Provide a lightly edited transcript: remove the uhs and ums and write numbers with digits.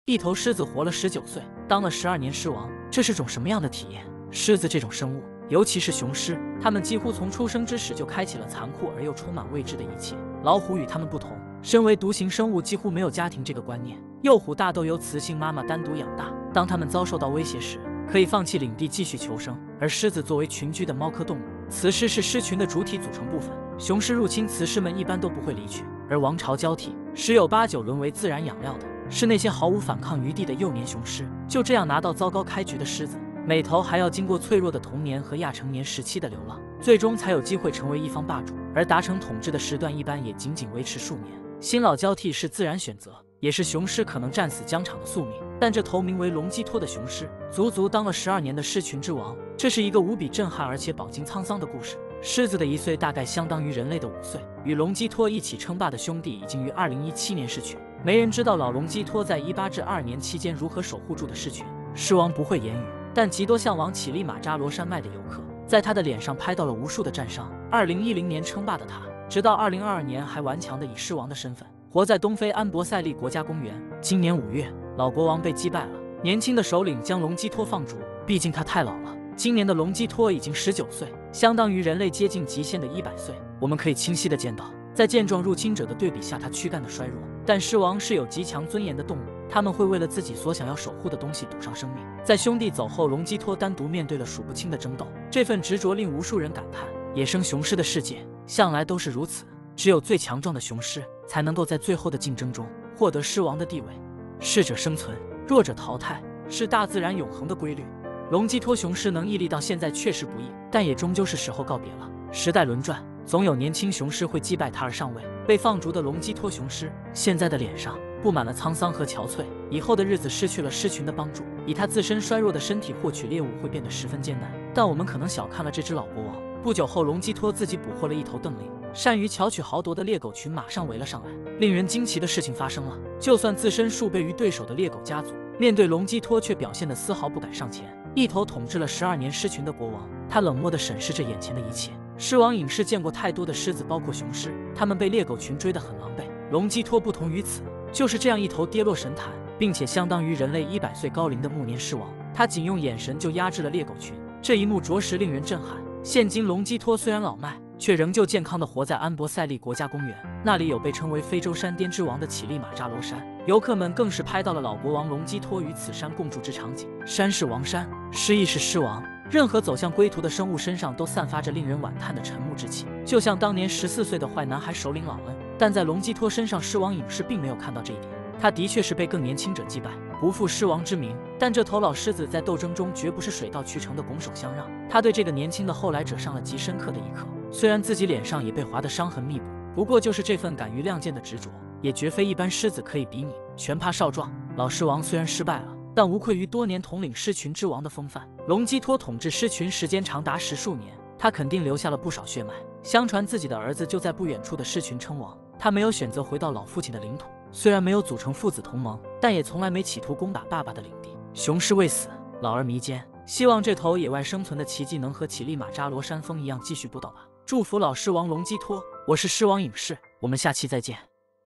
一头狮子活了19岁，当了12年狮王，这是种什么样的体验？狮子这种生物，尤其是雄狮，它们几乎从出生之时就开启了残酷而又充满未知的一切。老虎与它们不同，身为独行生物，几乎没有家庭这个观念。幼虎大都由雌性妈妈单独养大，当它们遭受到威胁时，可以放弃领地继续求生。而狮子作为群居的猫科动物，雌狮是狮群的主体组成部分，雄狮入侵，雌狮们一般都不会离去。而王朝交替，十有八九沦为自然养料的是那些毫无反抗余地的幼年雄狮。就这样拿到糟糕开局的狮子，每头还要经过脆弱的童年和亚成年时期的流浪，最终才有机会成为一方霸主。而达成统治的时段一般也仅仅维持数年。新老交替是自然选择，也是雄狮可能战死疆场的宿命。但这头名为隆基托的雄狮，足足当了12年的狮群之王，这是一个无比震撼而且饱经沧桑的故事。狮子的1岁大概相当于人类的5岁，与隆基托一起称霸的兄弟已经于2017年逝去。没人知道老隆基托在18至22年期间如何守护住的狮群。狮王不会言语，但极多向往乞力马扎罗山脉的游客，在他的脸上拍到了无数的战伤。2010年称霸的他，直到2022年还顽强地以狮王的身份活在东非安博塞利国家公园。今年5月，老国王被击败了，年轻的首领将隆基托放逐，毕竟他太老了。今年的隆基托已经19岁，相当于人类接近极限的100岁。我们可以清晰地见到，在健壮入侵者的对比下，他躯干的衰弱。但狮王是有极强尊严的动物，他们会为了自己所想要守护的东西赌上生命。在兄弟走后，隆基托单独面对了数不清的争斗，这份执着令无数人感叹：野生雄狮的世界向来都是如此，只有最强壮的雄狮才能够在最后的竞争中获得狮王的地位。适者生存，弱者淘汰，是大自然永恒的规律。隆基托雄狮能屹立到现在确实不易，但也终究是时候告别了。时代轮转，总有年轻雄狮会击败他而上位。被放逐的隆基托雄狮现在的脸上布满了沧桑和憔悴，以后的日子失去了狮群的帮助，以他自身衰弱的身体获取猎物会变得十分艰难。但我们可能小看了这只老国王。不久后，隆基托自己捕获了一头瞪羚，善于巧取豪夺的猎狗群马上围了上来。令人惊奇的事情发生了，就算自身数倍于对手的猎狗家族，面对隆基托却表现得丝毫不敢上前。一头统治了12年狮群的国王，他冷漠地审视着眼前的一切。狮王影视见过太多的狮子，包括雄狮，他们被猎狗群追得很狼狈。隆基托不同于此，就是这样一头跌落神坛，并且相当于人类100岁高龄的暮年狮王。他仅用眼神就压制了猎狗群，这一幕着实令人震撼。现今隆基托虽然老迈，却仍旧健康地活在安博塞利国家公园，那里有被称为非洲山巅之王的乞力马扎罗山。游客们更是拍到了老国王隆基托与此山共筑之场景。山是王山，狮亦是狮王，任何走向归途的生物身上都散发着令人惋叹的沉木之气，就像当年14岁的坏男孩首领老恩。但在隆基托身上，狮王影视并没有看到这一点。他的确是被更年轻者击败，不负狮王之名，但这头老狮子在斗争中绝不是水到渠成的拱手相让，他对这个年轻的后来者上了极深刻的一课。虽然自己脸上也被划得伤痕密布，不过就是这份敢于亮剑的执着，也绝非一般狮子可以比拟。全怕少壮，老狮王虽然失败了，但无愧于多年统领狮群之王的风范。隆基托统治狮群时间长达10数年，他肯定留下了不少血脉。相传自己的儿子就在不远处的狮群称王，他没有选择回到老父亲的领土，虽然没有组成父子同盟，但也从来没企图攻打爸爸的领地。雄狮未死，老而弥坚，希望这头野外生存的奇迹能和乞力马扎罗山峰一样继续不倒吧。祝福老狮王隆基托，我是狮王影视，我们下期再见。